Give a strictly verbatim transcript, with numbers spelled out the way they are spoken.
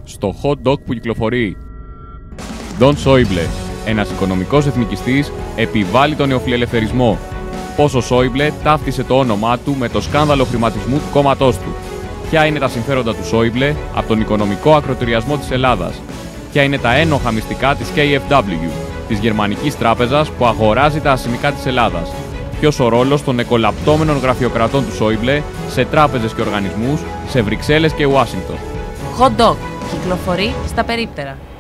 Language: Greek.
στο hot dog που κυκλοφορεί. Don Schäuble, ένας οικονομικός εθνικιστής, επιβάλλει τον νεοφιλελευθερισμό. Πώς ο Schäuble ταύτισε το όνομά του με το σκάνδαλο χρηματισμού του κόμματός του. Ποια είναι τα συμφέροντα του Schäuble από τον οικονομικό ακροτηριασμό της Ελλάδας. Ποια είναι τα ένοχα μυστικά της κέι εφ ντάμπλιου, της γερμανικής τράπεζας που αγοράζει τα ασημικά της Ελλάδας. Ποιος ο ρόλος των εκολαπτώμενων γραφειοκρατών του Schäuble σε τράπεζες και οργανισμούς, σε Βρυξέλλες και Ουάσιγκτον. Hot dog κυκλοφορεί στα περίπτερα.